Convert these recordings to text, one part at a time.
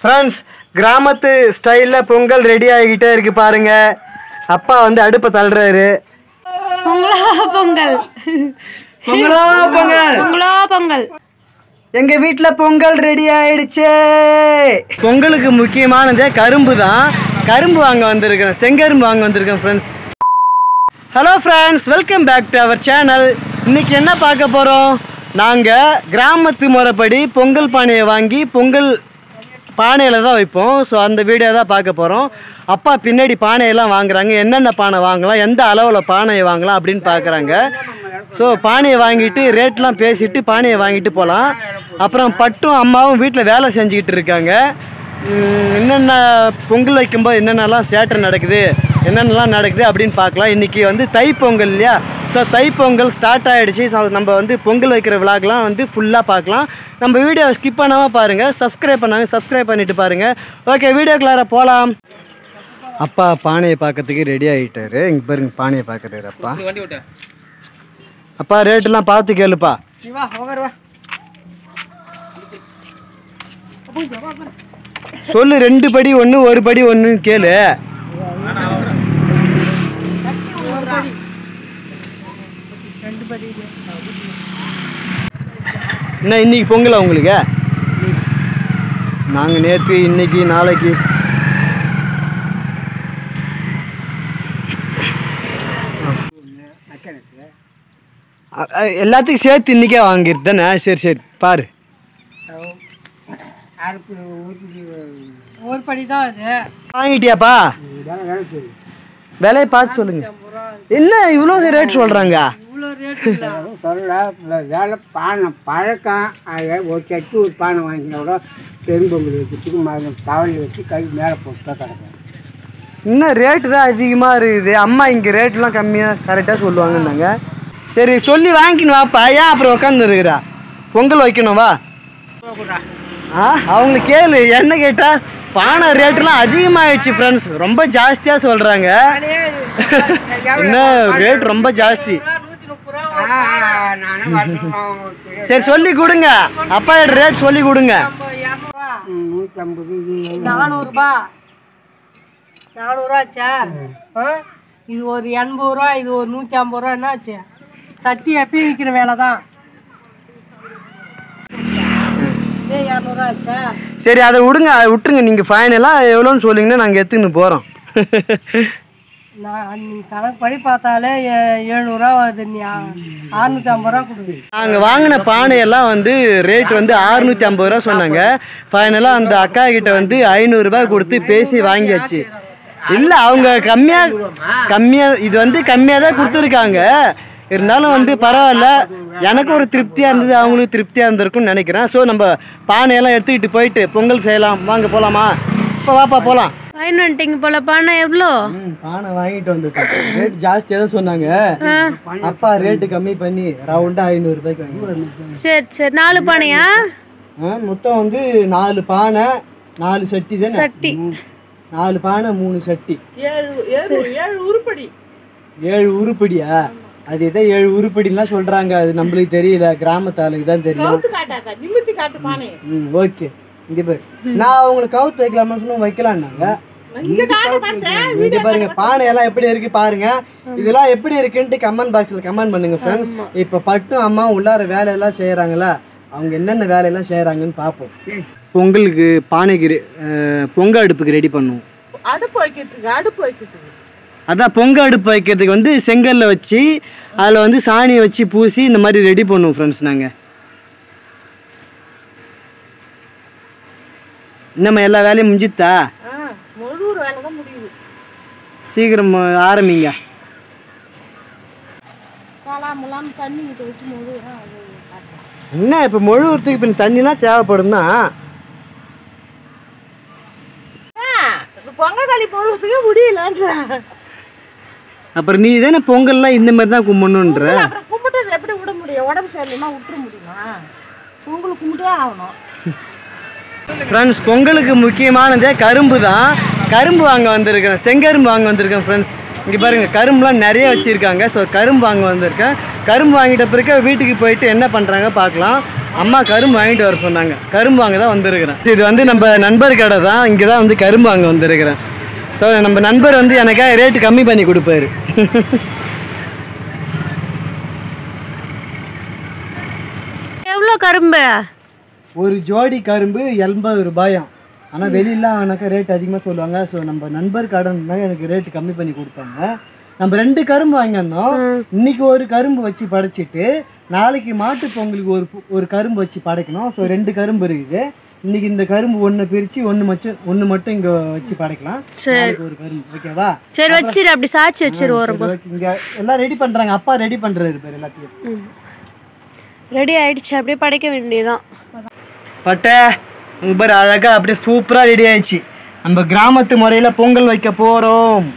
Friends, கிராமத்து ஸ்டைலில் Pongal ready ஆகிக்கிட்டே இருக்கு பாருங்க. அப்பா வந்து அடுப்பை தள்ளுறாரு. பொங்கல் பொங்கல் எங்க வீட்டுல பொங்கல் ரெடி ஆயிடுச்சு. பொங்கலுக்கு முக்கியமானதே கரும்பு தான். கரும்பு வாங்க வந்திருக்கேன், செங்கரும்பு வாங்க வந்திருக்கேன் friends. Hello friends, welcome back to our channel. இன்னைக்கு என்ன பார்க்க போறோம்? நாங்கள் கிராமத்து முறைப்படி பொங்கல் பானையை வாங்கி பொங்கல் பானையில் தான் வைப்போம். ஸோ அந்த வீடியோ தான் பார்க்க போகிறோம். அப்பா பின்னாடி பானையெல்லாம் வாங்குறாங்க. என்னென்ன பானை வாங்கலாம், எந்த அளவில் பானையை வாங்கலாம் அப்படின்னு பார்க்குறாங்க. ஸோ பானையை வாங்கிட்டு ரேட்லாம் பேசிட்டு பானையை வாங்கிட்டு போகலாம். அப்புறம் பட்டும் அம்மாவும் வீட்டில் வேலை செஞ்சுக்கிட்டு இருக்காங்க. என்னென்ன பொங்கல் வைக்கும்போது என்னென்னலாம் சேட்டை நடக்குது, என்னென்னலாம் நடக்குது அப்படின்னு பார்க்கலாம். இன்றைக்கி வந்து தைப்பொங்கல் இல்லையா? ஸோ தைப்பொங்கல் ஸ்டார்ட் ஆகிடுச்சு. ஸோ நம்ம வந்து பொங்கல் வைக்கிற விளாக்லாம் வந்து ஃபுல்லாக பார்க்கலாம். நம்ம வீடியோ ஸ்கிப் பண்ணாமல் பாருங்கள். சப்ஸ்கிரைப் பண்ணாங்க, சப்ஸ்கிரைப் பண்ணிவிட்டு பாருங்கள். ஓகே, வீடியோக்குள்ளார போகலாம். அப்பா பானையை பார்க்கறதுக்கு ரெடி ஆகிட்டாரு. இங்கே பாருங்க, பானையை பார்க்குறாரு அப்பா. அப்பா ரேட்டெல்லாம் பார்த்து கேளுப்பா. சொல்லு, 2 படி 1 1 படி 1 கேளு. என்ன இன்னைக்கு பொங்கலா உங்களுக்கு? நாங்கள் நேற்று, இன்னைக்கு, நாளைக்கு. எல்லாத்துக்கும் சேர்த்து இன்னைக்கே வாங்கிட்டு தானே? சரி சரி, பாரு. ஒரு படி தான் அது. வாங்கிட்டியாப்பா? விலையை பார்த்து சொல்லுங்க. என்ன இவ்வளோ ரேட் சொல்கிறாங்க? சொல்ல வேலை பானை பழக்கம். அதை ஒரு சட்டி ஒரு பானை வாங்கினா கூட பெரும்பொங்கல் வச்சுட்டு தவளை வச்சு கை மேலே போட்டு தான் கிடக்கும். இன்னும் ரேட்டு தான் அதிகமாக இருக்குது. அம்மா இங்கே ரேட்லாம் கம்மியாக கரெக்டாக சொல்லுவாங்கன்னாங்க. சரி, சொல்லி வாங்கிக்கணும் வாப்பா. ஏன் அப்புறம் உட்காந்து இருக்கிறா? பொங்கல் வைக்கணும் வா. அவங்களுக்கு கேளு. என்ன கேட்டால் பானை ரேட்டுலாம் அதிகமாகிடுச்சு ஃப்ரெண்ட்ஸ். ரொம்ப ஜாஸ்தியாக சொல்கிறாங்க. இன்னும் ரேட் ரொம்ப ஜாஸ்தி. சரி சொல்லி கொடுங்க, அப்பா ரேட் சொல்லி கொடுங்க. 400 400 இது ஒரு 80 ரூபா, இது ஒரு 150 ரூபா. என்ன ஆச்சு? சட்டி எப்பயும் விற்கிற வேலை தான். 200 ஆச்சா? சரி, அதை விடுங்க, அதை விட்டுருங்க. நீங்கள் ஃபைனலாக எவ்வளோன்னு சொல்லிங்கன்னா நாங்கள் எடுத்துன்னு போகிறோம். நான் கணக்கு படி பார்த்தாலே 700 ரூபா வருது. நீ 650 ரூபா கொடுங்க. நாங்கள் வாங்கின பானையெல்லாம் வந்து ரேட் வந்து 650 ரூபா சொன்னாங்க. ஃபைனலாக அந்த அக்கா கிட்ட வந்து 500 ரூபாய் கொடுத்து பேசி வாங்கியாச்சு. இல்லை, அவங்க கம்மியாக இது வந்து கம்மியாக தான் கொடுத்துருக்காங்க. இருந்தாலும் வந்து பரவாயில்ல, எனக்கு ஒரு திருப்தியாக இருந்தது, அவங்களுக்கு திருப்தியாக இருந்திருக்கும்னு நினைக்கிறேன். ஸோ நம்ம பானையெல்லாம் எடுத்துக்கிட்டு போயிட்டு பொங்கல் செய்யலாம். வாங்க போகலாமா? இப்போ வாப்பா போகலாம். வாங்கிட்டு போல. பானை எவ்வளோ? பானை வாங்கிட்டு வந்துட்டோம். ரேட் ஜாஸ்தியாக தான் சொன்னாங்க. அப்பா ரேட்டு கம்மி பண்ணி ரவுண்டாக 500 ரூபாய்க்கு வாங்கி. சரி சரி. 4 பானையா? மொத்தம் வந்து 4 பானை 4 சட்டி தானே? சட்டி 4 பானை 3 சட்டி 7 உருப்படி. 7 உருப்படியா? அது எதோ 7 உருப்படிலாம் சொல்கிறாங்க. அது நம்மளுக்கு தெரியல, கிராமத்தாளுக்கு தான் தெரியும். ஓகே, இங்கே பாரு. நான் அவங்களுக்கு கவுத்து வைக்கலாமா சொன்னால் வைக்கலான்னாங்க. இங்கே பாருங்க, பானையெல்லாம் எப்படி இருக்கு பாருங்க. இதெல்லாம் எப்படி இருக்குன்ட்டு கமெண்ட் பாக்ஸில் கமெண்ட் பண்ணுங்க ஃப்ரெண்ட்ஸ். இப்போ பட்டும் அம்மா உள்ளார வேலையெல்லாம் செய்கிறாங்களா, அவங்க என்னென்ன வேலையெல்லாம் செய்கிறாங்கன்னு பார்ப்போம். பொங்கலுக்கு பானைக்கு பொங்கல் அடுப்புக்கு ரெடி பண்ணுவோம். அடுப்பு வைக்கிறதுக்கு அதான் பொங்கல் அடுப்பு வைக்கிறதுக்கு வந்து செங்கல்ல வச்சு அதில் வந்து சாணியை வச்சு பூசி இந்த மாதிரி ரெடி பண்ணுவோம் ஃப்ரெண்ட்ஸ். நாங்கள் நம்ம எல்லா வேலையும் முடிஞ்சுத்தா? சீக்கிரம் ஆரம்பிங்க. என்ன இப்போ மொழுவுறதுக்கு இப்போ தண்ணிலாம் தேவைப்படும்னா பொங்கல் பொழுதுக்கு முடியல. அப்புறம் நீ தானே பொங்கல்லாம் இந்த மாதிரி தான் கும்பிடணுன்ற. கும்பிட்டது எப்படி விட முடியும்? உடம்பு சரியில்லைன்னா விட்டுற முடியுமா? பொங்கல் கும்பிட்டே ஆகணும் ஃப்ரெண்ட்ஸ். பொங்கலுக்கு முக்கியமானதே கரும்பு தான். கரும்பு வாங்க வந்திருக்கேன், செங்கரும்பு வாங்க வந்திருக்கேன் ஃப்ரெண்ட்ஸ். இங்கே பாருங்கள், கரும்புலாம் நிறைய வச்சுருக்காங்க. ஸோ கரும்பு வாங்க வந்திருக்கேன். கரும்பு வாங்கிட்ட பிறகு வீட்டுக்கு போயிட்டு என்ன பண்ணுறாங்க பார்க்கலாம். அம்மா கரும்பு வாங்கிட்டு வர சொன்னாங்க. கரும்பு வாங்க தான் வந்திருக்கிறேன். இது வந்து நம்ம நண்பர் கடை தான். இங்கே தான் வந்து கரும்பு வாங்க வந்திருக்கிறேன். ஸோ நம்ம நண்பர் வந்து எனக்காக ரேட்டு கம்மி பண்ணி கொடுப்பாரு. எவ்வளோ கரும்பு? ஒரு ஜோடி கரும்பு 80 ரூபாயாம். ஆனால் வெளியெல்லாம் எனக்கு ரேட் அதிகமாக சொல்லுவாங்க. ஸோ நம்ம நண்பர் கடைன்னா எனக்கு ரேட்டு கம்மி பண்ணி கொடுத்தாங்க. நம்ம 2 கரும்பு வாங்கியிருந்தோம். இன்னைக்கு ஒரு கரும்பு வச்சு படைச்சிட்டு நாளைக்கு மாட்டு பொங்கலுக்கு ஒரு கரும்பு வச்சு படைக்கணும். ஸோ 2 கரும்பு இருக்குது. இன்னைக்கு இந்த கரும்பு ஒன்று பிரித்து ஒன்று மட்டும் இங்கே வச்சு படைக்கலாம். ஒரு கரும்பு ஓகேவா? சரி வச்சிரு, அப்படி சாச்சி வச்சிரு. இங்கே எல்லாம் ரெடி பண்ணுறாங்க. அப்பா ரெடி பண்ணுறாரு பேர் எல்லாத்தையும். ரெடி ஆயிடுச்சு, அப்படியே படைக்க வேண்டியதுதான். பட்டை உங்க பேர் அழகாக அப்படியே சூப்பராக ரெடி ஆயிடுச்சு. நம்ம கிராமத்து முறையில் பொங்கல் வைக்க போகிறோம்.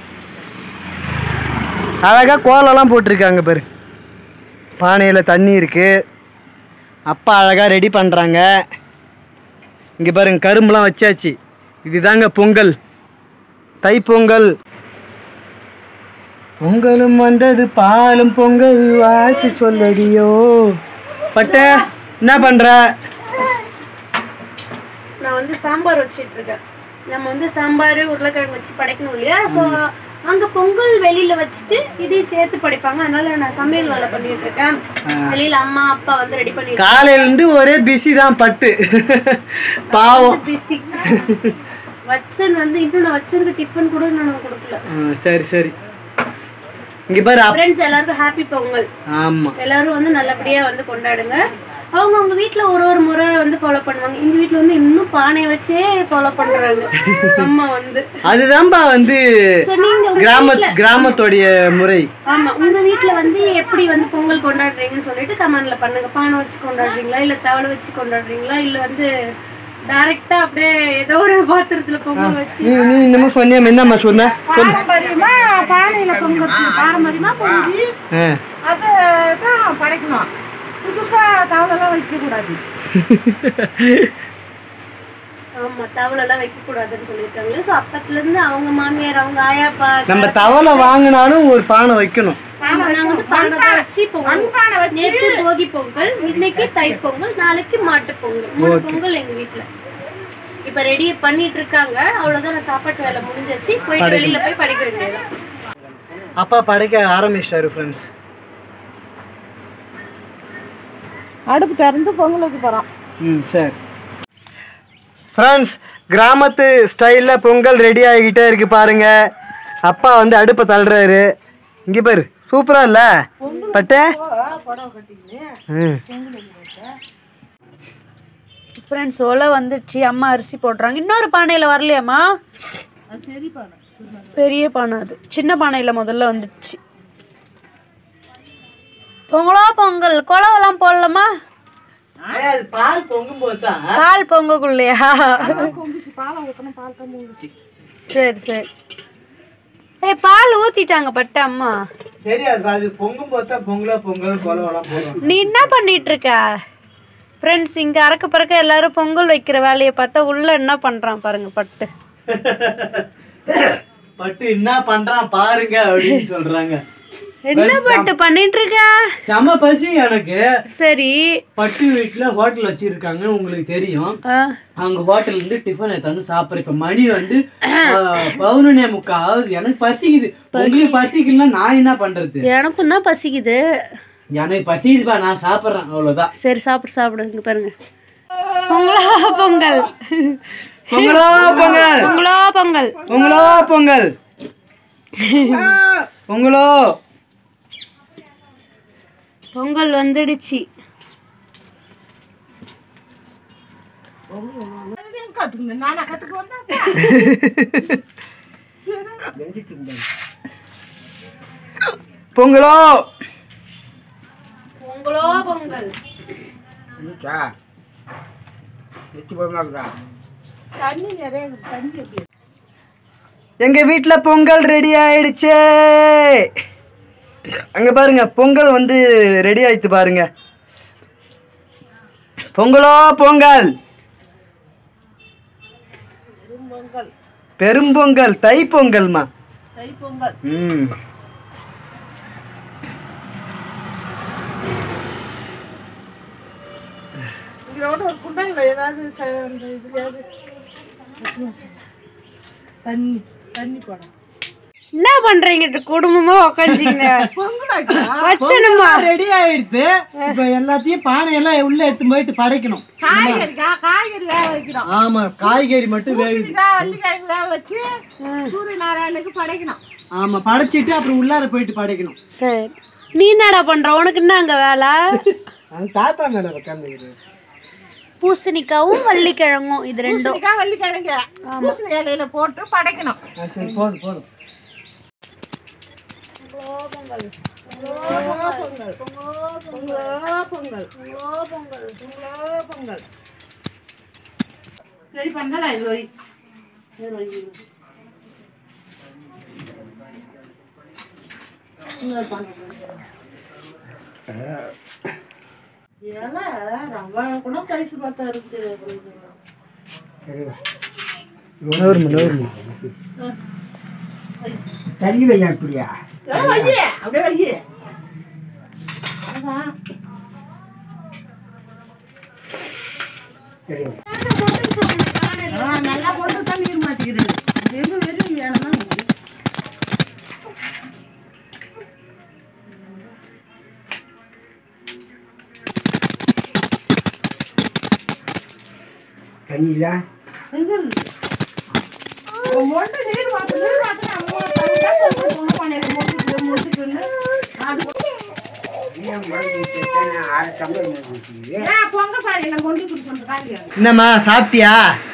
அழகாக கோலம்லாம் போட்டிருக்காங்க பேர். பானையில் தண்ணி இருக்குது. அப்பா அழகாக ரெடி பண்ணுறாங்க. இங்கே பாருங்க கரும்புலாம் வச்சாச்சு. இதுதாங்க பொங்கல், தைப்பொங்கல். பொங்கலும் வந்தது பாலும் பொங்கல் வாழ்த்து சொல்லடியோ. பட்டை என்ன பண்ணுற? நான் வந்து சாம்பார் வச்சிட்டு இருக்கேன். நம்ம வந்து சாம்பார் உருளைக்கிழங்கு வச்சு படைக்கணும் இல்லையா? ஸோ அங்கே பொங்கல் வெளியில வச்சுட்டு இதையும் சேர்த்து படைப்பாங்க. அதனால நான் சமையல் வேலை பண்ணிட்டு இருக்கேன். வெளியில அம்மா அப்பா வந்து ரெடி பண்ணி காலையிலேருந்து ஒரே பிஸி தான் பட்டு. பாவம் பிஸி. வச்சன் வந்து இன்னும் நான் வச்சனுக்கு டிஃபன் கூட நான் கொடுக்கல. சரி சரி. இங்கே பாரு ஃப்ரெண்ட்ஸ் எல்லாருக்கும் ஹாப்பி பொங்கல். ஆமாம், எல்லாரும் வந்து நல்லபடியா வந்து கொண்டாடுங்க. அவங்க வீட்டுல ஒரு முறை வந்து ஃபாலோ பண்ணுவாங்க. எங்க வீட்டுல வந்து இன்னும் பானை வச்சே ஃபாலோ பண்றாங்க அம்மா வந்து. அதுதான்பா வந்து கிராமத்தோடைய முறை. ஆமா, உங்க வீட்டுல வந்து எப்படி வந்து பொங்கல் கொண்டாடுறீங்கன்னு சொல்லிட்டு கமெண்ட்ல பண்ணுங்க. பானை வச்சு கொண்டாடுறீங்களா, இல்ல தவளை வச்சு கொண்டாடுறீங்களா, இல்ல வந்து டைரக்டா அப்படியே ஏதோ ஒரு பாத்திரத்துல பொங்கல் வச்சு. நீ இன்னமும் சொன்னியா? என்னம்மா சொன்ன? பாரம்பரியமா பானையில பொங்கல், பாரம்பரியமா பொங்கி அதான் படைக்கணும். புதுசா தவளெல்லாம் வைக்க கூடாது. ஆமா, தவளை எல்லாம் வைக்க கூடாதுன்னு சொல்லியிருக்காங்க. சோ அப்பத்துல இருந்து அவங்க மாமியார் அவங்க ஆயாப்பா நம்ம தவளை வாங்கினாலும் ஒரு பானை வைக்கணும். நாங்க வந்து பானை வச்சு பொங்கல். நேற்று போகி பொங்கல், இன்னைக்கு தை பொங்கல், நாளைக்கு மாட்டு பொங்கல். 3 பொங்கல் எங்க வீட்டுல இப்ப ரெடி பண்ணிட்டு இருக்காங்க. அவ்வளவுதான், சாப்பாட்டு வேலை முடிஞ்சாச்சு. போயிட்டு வெளியில போய் படைக்க வேண்டியதுதான். அப்பா படைக்க ஆரம்பிச்சிட்டாரு ஃப்ரெண்ட்ஸ். அடுப்பு திறந்து பொங்கல் வைக்க போறோம். சரி ஃப்ரெண்ட்ஸ், கிராமத்து ஸ்டைலில் பொங்கல் ரெடி ஆகிக்கிட்டே இருக்கு பாருங்க. அப்பா வந்து அடுப்பை தள்ளுறாரு. இங்கே பாரு, சூப்பரா இல்ல பட்டை? ஃப்ரெண்ட்ஸ், ஒலை வந்துடுச்சு. அம்மா அரிசி போடுறாங்க. இன்னொரு பானையில் வரலையாம்மா? பெரிய பானை அது. சின்ன பானையில் முதல்ல வந்துடுச்சு. பொங்கலோ பொங்கல். குழவெல்லாம் போடலாமா? பால் பொங்கும் போது பால் பொங்கக்குள்ளையா? சரி சரி. பால் ஊத்திட்டாங்க பட்ட அம்மா. சரி, அது பொங்கும் போது பொங்கலோ பொங்கல் குழவெல்லாம் போடுவோம். நீ என்ன பண்ணிட்டு இருக்க? ஃப்ரெண்ட்ஸ், இங்கே அறக்க பறக்க எல்லாரும் பொங்கல் வைக்கிற வேலையை பார்த்தா உள்ள என்ன பண்ணுறான் பாருங்க பட்டு. பட்டு என்ன பண்ணுறான் பாருங்க அப்படின்னு சொல்கிறாங்க. என்ன பட்டு பண்ணிட்டு இருக்க? செம பசி எனக்கு. சரி, பட்டு வீட்டில் ஹோட்டல் வச்சிருக்காங்கன்னு உங்களுக்கு தெரியும். அவங்க ஹோட்டல்ல இருந்து டிஃபன் எடுத்தாந்து சாப்பிட்றேன். இப்போ மணி வந்து 11:45. எனக்கு பசிக்குது. உங்களுக்கு பசிக்கலன்னா நான் என்ன பண்றது? எனக்கும் தான் பசிக்குது. எனக்கு பசிக்குதுப்பா, நான் சாப்பிட்றேன், அவ்வளோதான். சரி, சாப்பிடு. இங்க பாருங்க, பொங்கலோ பொங்கல். பொங்கலோ பொங்கல். பொங்கலோ பொங்கல். பொங்கலோ பொங்கல். பொங்கலோ பொங்கல் வந்துடுச்சு. பொங்கலோ பொங்கலோ பொங்கல். எங்க வீட்டுல பொங்கல் ரெடி ஆயிடுச்சு. அங்க பாருங்க, பொங்கல் வந்து ரெடி ஆயிடுச்சு பாருங்க. பொங்கலோ பொங்கல். பெரும்பொங்கல், தை பொங்கல்மா. சொல்றாங்களா ஏதாவது அந்த இதுலயாவது தண்ணி தண்ணி போடும். என்ன பண்றீங்க குடும்பமா உட்காந்துங்க? வச்சனுமா ரெடி ஆயிடுது. இப்ப எல்லாத்தையும் பானையெல்லாம் உள்ள எடுத்து போயிட்டு படைக்கணும். காய்கறி வேக வைக்கிறோம். ஆமா, காய்கறி மட்டும் வேகுது. வள்ளிக்கிழங்கு வேக வச்சு சூரிய நாராயணுக்கு படைக்கணும். ஆமா, படைச்சிட்டு அப்புறம் உள்ளார போயிட்டு படைக்கணும். சரி, நீ என்னடா பண்ற? உனக்கு என்ன அங்க வேலை? தாத்தா மேல உட்காந்து பூசணிக்காவும் வள்ளிக்கிழங்கும் இது ரெண்டும். வள்ளிக்கிழங்கு பூசணி இலையில போட்டு படைக்கணும். சரி, போதும் போதும். சரி பண்ணல இது வை. கூட கைசு பார்த்தா இருக்கு. தண்ணி வையா அப்படியா? அப்படியே வை. நல்லா போட்டு தான் நீர் மாட்டிக்கிறது. வெறும் வேணும்னா தண்ணி இல்ல எங்க இருக்கு? மொட்டை நீர் மாட்டு என்னம்மா சாப்பிட்டியா?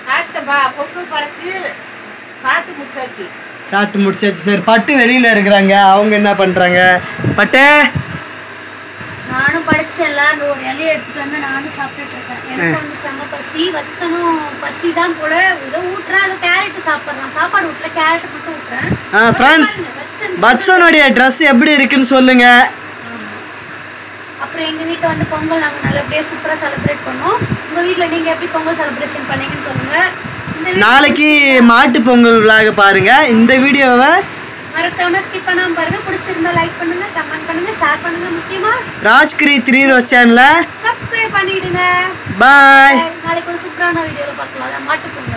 சாப்பிட்டு முடிச்சாச்சு. சரி, பட்டு வெளியில இருக்கிறாங்க. அவங்க என்ன பண்றாங்க? பட்டு நானும் படிச்செல்லாம் அந்த ஒரு இலையை எடுத்துட்டு வந்து நானும் சாப்பிட்டுட்டு இருக்கேன். எனக்கு வந்து செம்ம பசி. வச்சனும் பசி தான் போல. ஏதோ ஊட்டுறேன். அது கேரட் சாப்பிட்றான். சாப்பாடு ஊட்டுற கேரட் மட்டும் ஊட்டுறேன். ஃப்ரெண்ட்ஸ், பட்சனுடைய ட்ரெஸ் எப்படி இருக்குன்னு சொல்லுங்க. அப்புறம் எங்க வீட்டில் வந்து பொங்கல் நாங்கள் நல்லபடியாக சூப்பராக செலிப்ரேட் பண்ணோம். உங்க வீட்டில் நீங்க எப்படி பொங்கல் செலிப்ரேஷன் பண்ணீங்கன்னு சொல்லுங்க. நாளைக்கு மாட்டு பொங்கல் விழாக பாருங்க. இந்த வீடியோவை மறக்காம ஸ்கிப் பண்ணாம பாருங்க. பிடிச்சிருந்தா லைக் பண்ணுங்க, கமெண்ட் பண்ணுங்க, ஷேர் பண்ணுங்க. முக்கியமா ராஜ்கிரி 3 ரோஸ் சேனலை சப்ஸ்கிரைப் பண்ணிடுங்க. பாய். நாளைக்கு ஒரு சூப்பரான வீடியோவில் பார்க்கலாம். மாட்டு பொங்கல்.